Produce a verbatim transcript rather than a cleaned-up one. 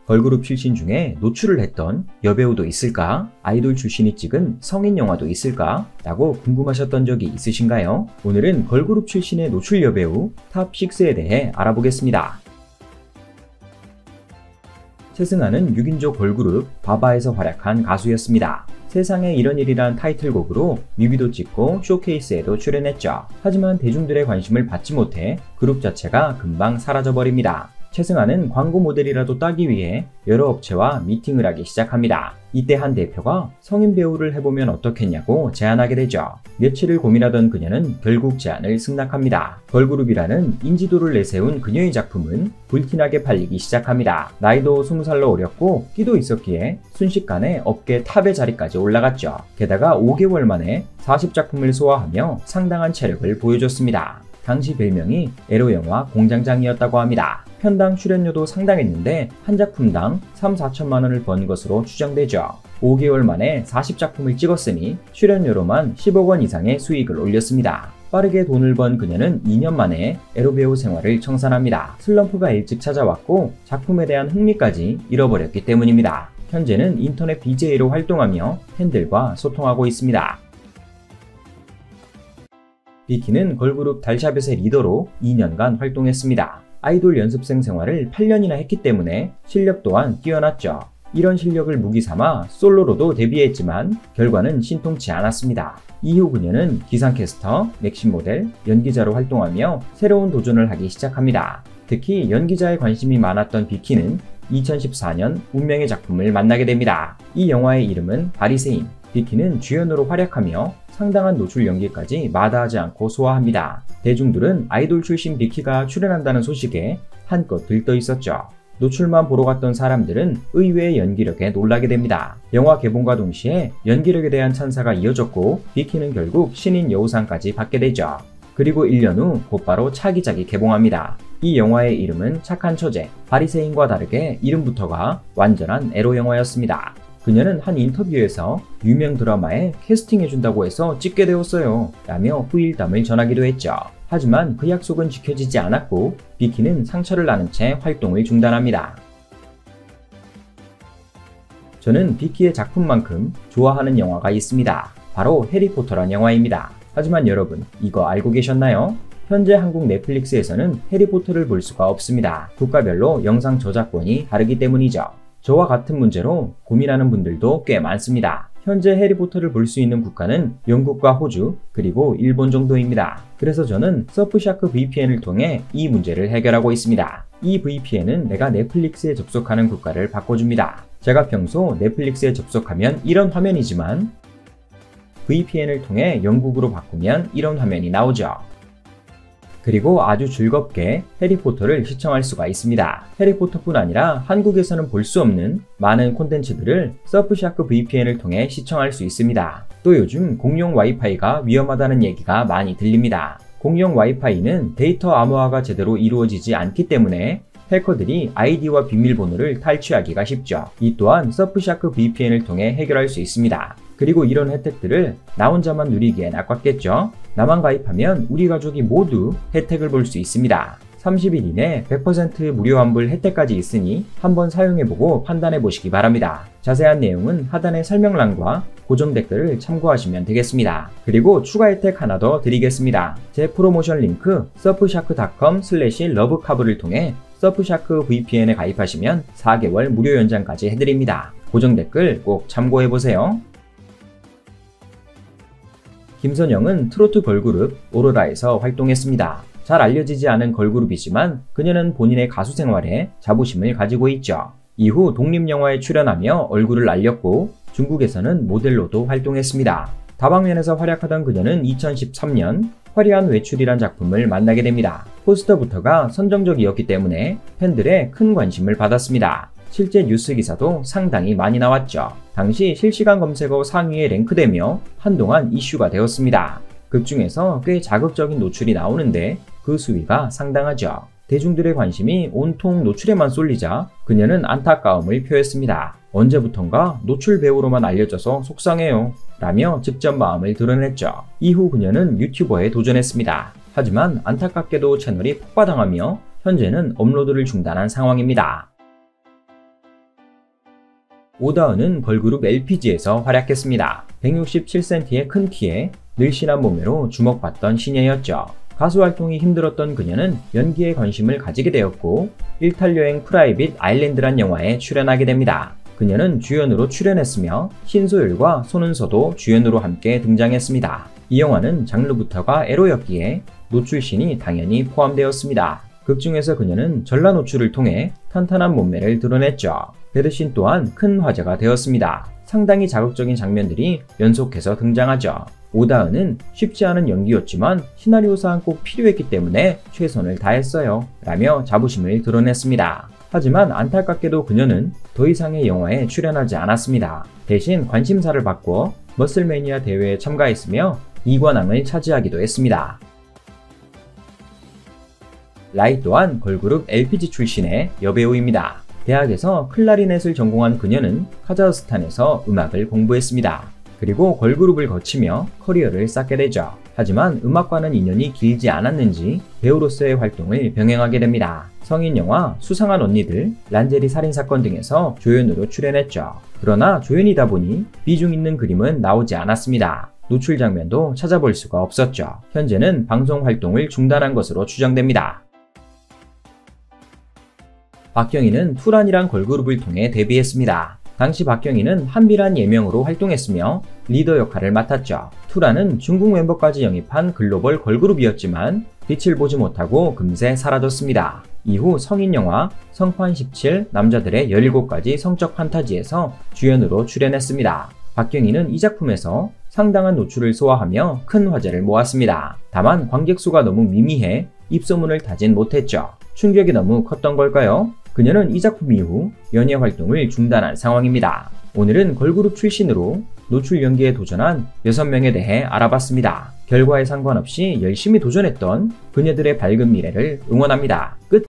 걸그룹 출신 중에 노출을 했던 여배우도 있을까? 아이돌 출신이 찍은 성인 영화도 있을까? 라고 궁금하셨던 적이 있으신가요? 오늘은 걸그룹 출신의 노출 여배우 탑 식스에 대해 알아보겠습니다. 최승아는 육 인조 걸그룹 바바에서 활약한 가수였습니다. 세상에 이런 일이란 타이틀곡으로 뮤비도 찍고 쇼케이스에도 출연했죠. 하지만 대중들의 관심을 받지 못해 그룹 자체가 금방 사라져버립니다. 최승아는 광고 모델이라도 따기 위해 여러 업체와 미팅을 하기 시작합니다. 이때 한 대표가 성인 배우를 해보면 어떻겠냐고 제안하게 되죠. 며칠을 고민하던 그녀는 결국 제안을 승낙합니다. 걸그룹이라는 인지도를 내세운 그녀의 작품은 불티나게 팔리기 시작합니다. 나이도 스무 살로 어렸고 끼도 있었기에 순식간에 업계 탑의 자리까지 올라갔죠. 게다가 오 개월 만에 사십 작품을 소화하며 상당한 체력을 보여줬습니다. 당시 별명이 에로영화 공장장이었다고 합니다. 편당 출연료도 상당했는데 한 작품당 삼, 사천만 원을 번 것으로 추정되죠. 오 개월 만에 사십 작품을 찍었으니 출연료로만 십억 원 이상의 수익을 올렸습니다. 빠르게 돈을 번 그녀는 이 년 만에 에로배우 생활을 청산합니다. 슬럼프가 일찍 찾아왔고 작품에 대한 흥미까지 잃어버렸기 때문입니다. 현재는 인터넷 비제이로 활동하며 팬들과 소통하고 있습니다. 비키는 걸그룹 달샤벳의 리더로 이 년간 활동했습니다. 아이돌 연습생 생활을 팔 년이나 했기 때문에 실력 또한 뛰어났죠. 이런 실력을 무기 삼아 솔로로도 데뷔했지만 결과는 신통치 않았습니다. 이후 그녀는 기상캐스터, 맥심 모델, 연기자로 활동하며 새로운 도전을 하기 시작합니다. 특히 연기자에 관심이 많았던 비키는 이천십사 년 운명의 작품을 만나게 됩니다. 이 영화의 이름은 바리새인. 비키는 주연으로 활약하며 상당한 노출 연기까지 마다하지 않고 소화합니다. 대중들은 아이돌 출신 비키가 출연한다는 소식에 한껏 들떠 있었죠. 노출만 보러 갔던 사람들은 의외의 연기력에 놀라게 됩니다. 영화 개봉과 동시에 연기력에 대한 찬사가 이어졌고 비키는 결국 신인 여우상까지 받게 되죠. 그리고 일 년 후 곧바로 차기작이 개봉합니다. 이 영화의 이름은 착한 처제. 바리새인과 다르게 이름부터가 완전한 에로 영화였습니다. 그녀는 한 인터뷰에서 유명 드라마에 캐스팅해준다고 해서 찍게 되었어요 라며 후일담을 전하기도 했죠. 하지만 그 약속은 지켜지지 않았고 비키는 상처를 나는 채 활동을 중단합니다. 저는 비키의 작품만큼 좋아하는 영화가 있습니다. 바로 해리포터란 영화입니다. 하지만 여러분 이거 알고 계셨나요? 현재 한국 넷플릭스에서는 해리포터를 볼 수가 없습니다. 국가별로 영상 저작권이 다르기 때문이죠. 저와 같은 문제로 고민하는 분들도 꽤 많습니다. 현재 해리포터를 볼 수 있는 국가는 영국과 호주, 그리고 일본 정도입니다. 그래서 저는 서프샤크 브이피엔을 통해 이 문제를 해결하고 있습니다. 이 브이피엔은 내가 넷플릭스에 접속하는 국가를 바꿔줍니다. 제가 평소 넷플릭스에 접속하면 이런 화면이지만 브이피엔을 통해 영국으로 바꾸면 이런 화면이 나오죠. 그리고 아주 즐겁게 해리포터를 시청할 수가 있습니다. 해리포터뿐 아니라 한국에서는 볼 수 없는 많은 콘텐츠들을 서프샤크 브이피엔을 통해 시청할 수 있습니다. 또 요즘 공용 와이파이가 위험하다는 얘기가 많이 들립니다. 공용 와이파이는 데이터 암호화가 제대로 이루어지지 않기 때문에 해커들이 아이디와 비밀번호를 탈취하기가 쉽죠. 이 또한 서프샤크 브이피엔을 통해 해결할 수 있습니다. 그리고 이런 혜택들을 나 혼자만 누리기엔 아깝겠죠? 나만 가입하면 우리 가족이 모두 혜택을 볼 수 있습니다. 삼십 일 이내 백 퍼센트 무료 환불 혜택까지 있으니 한번 사용해보고 판단해보시기 바랍니다. 자세한 내용은 하단의 설명란과 고정 댓글을 참고하시면 되겠습니다. 그리고 추가 혜택 하나 더 드리겠습니다. 제 프로모션 링크 서프샤크 닷컴 슬래시 러브카브를 통해 서프샤크 브이피엔에 가입하시면 사 개월 무료 연장까지 해드립니다. 고정 댓글 꼭 참고해보세요. 김선영은 트로트 걸그룹 오로라에서 활동했습니다. 잘 알려지지 않은 걸그룹이지만 그녀는 본인의 가수 생활에 자부심을 가지고 있죠. 이후 독립영화에 출연하며 얼굴을 알렸고 중국에서는 모델로도 활동했습니다. 다방면에서 활약하던 그녀는 이천십삼 년 화려한 외출이란 작품을 만나게 됩니다. 포스터부터가 선정적이었기 때문에 팬들의 큰 관심을 받았습니다. 실제 뉴스 기사도 상당히 많이 나왔죠. 당시 실시간 검색어 상위에 랭크되며 한동안 이슈가 되었습니다. 극 중에서 꽤 자극적인 노출이 나오는데 그 수위가 상당하죠. 대중들의 관심이 온통 노출에만 쏠리자 그녀는 안타까움을 표했습니다. 언제부턴가 노출 배우로만 알려져서 속상해요 라며 직접 마음을 드러냈죠. 이후 그녀는 유튜버에 도전했습니다. 하지만 안타깝게도 채널이 폭파당하며 현재는 업로드를 중단한 상황입니다. 오다은은 걸그룹 엘피지에서 활약했습니다. 백육십칠 센티미터의 큰 키에 늘씬한 몸매로 주목받던 신예였죠. 가수 활동이 힘들었던 그녀는 연기에 관심을 가지게 되었고 일탈여행 프라이빗 아일랜드란 영화에 출연하게 됩니다. 그녀는 주연으로 출연했으며 신소율과 손은서도 주연으로 함께 등장했습니다. 이 영화는 장르부터가 에로였기에 노출신이 당연히 포함되었습니다. 극중에서 그녀는 전라 노출을 통해 탄탄한 몸매를 드러냈죠. 배드신 또한 큰 화제가 되었습니다. 상당히 자극적인 장면들이 연속해서 등장하죠. 오다은은 쉽지 않은 연기였지만 시나리오상 꼭 필요했기 때문에 최선을 다했어요 라며 자부심을 드러냈습니다. 하지만 안타깝게도 그녀는 더 이상의 영화에 출연하지 않았습니다. 대신 관심사를 바꿔 머슬매니아 대회에 참가했으며 이 관왕을 차지하기도 했습니다. 라이 또한 걸그룹 엘피지 출신의 여배우입니다. 대학에서 클라리넷을 전공한 그녀는 카자흐스탄에서 음악을 공부했습니다. 그리고 걸그룹을 거치며 커리어를 쌓게 되죠. 하지만 음악과는 인연이 길지 않았는지 배우로서의 활동을 병행하게 됩니다. 성인 영화 수상한 언니들, 란제리 살인사건 등에서 조연으로 출연했죠. 그러나 조연이다 보니 비중 있는 그림은 나오지 않았습니다. 노출 장면도 찾아볼 수가 없었죠. 현재는 방송 활동을 중단한 것으로 추정됩니다. 박경희는 투란이란 걸그룹을 통해 데뷔했습니다. 당시 박경희는 한비란 예명으로 활동했으며 리더 역할을 맡았죠. 투란은 중국 멤버까지 영입한 글로벌 걸그룹이었지만 빛을 보지 못하고 금세 사라졌습니다. 이후 성인 영화 성판 십칠, 남자들의 열일곱 가지 성적 판타지에서 주연으로 출연했습니다. 박경희는 이 작품에서 상당한 노출을 소화하며 큰 화제를 모았습니다. 다만 관객 수가 너무 미미해 입소문을 타진 못했죠. 충격이 너무 컸던 걸까요? 그녀는 이 작품 이후 연예 활동을 중단한 상황입니다. 오늘은 걸그룹 출신으로 노출 연기에 도전한 여섯 명에 대해 알아봤습니다. 결과에 상관없이 열심히 도전했던 그녀들의 밝은 미래를 응원합니다. 끝!